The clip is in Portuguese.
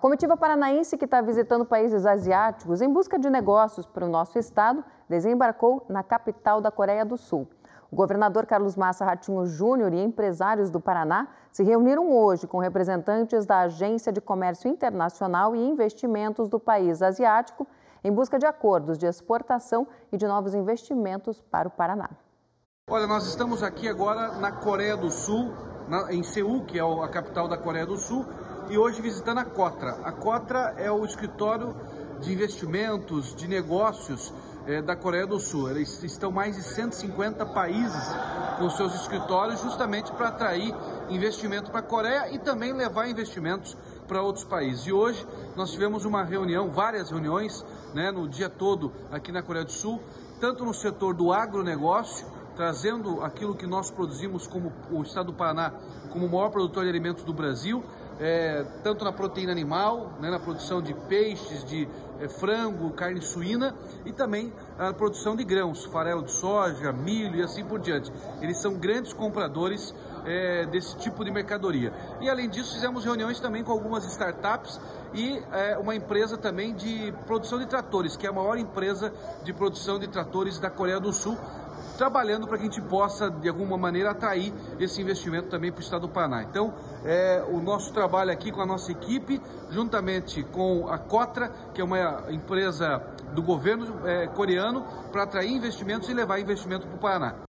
Comitiva paranaense que está visitando países asiáticos em busca de negócios para o nosso estado desembarcou na capital da Coreia do Sul. O governador Carlos Massa Ratinho Júnior e empresários do Paraná se reuniram hoje com representantes da Agência de Comércio Internacional e Investimentos do país asiático em busca de acordos de exportação e de novos investimentos para o Paraná. Olha, nós estamos aqui agora na Coreia do Sul, em Seul, que é a capital da Coreia do Sul, e hoje visitando a Cotra. A Cotra é o escritório de investimentos, de negócios da Coreia do Sul. Eles estão mais de 150 países com seus escritórios justamente para atrair investimento para a Coreia e também levar investimentos para outros países. E hoje nós tivemos uma reunião, várias reuniões, no dia todo aqui na Coreia do Sul, tanto no setor do agronegócio, trazendo aquilo que nós produzimos como o estado do Paraná, como o maior produtor de alimentos do Brasil, tanto na proteína animal, na produção de peixes, de frango, carne suína e também a produção de grãos, farelo de soja, milho e assim por diante. Eles são grandes compradores desse tipo de mercadoria. E além disso, fizemos reuniões também com algumas startups e uma empresa também de produção de tratores, que é a maior empresa de produção de tratores da Coreia do Sul, trabalhando para que a gente possa, de alguma maneira, atrair esse investimento também para o estado do Paraná. Então, o nosso trabalho aqui com a nossa equipe, juntamente com a Cotra, que é uma empresa do governo coreano, para atrair investimentos e levar investimento para o Paraná.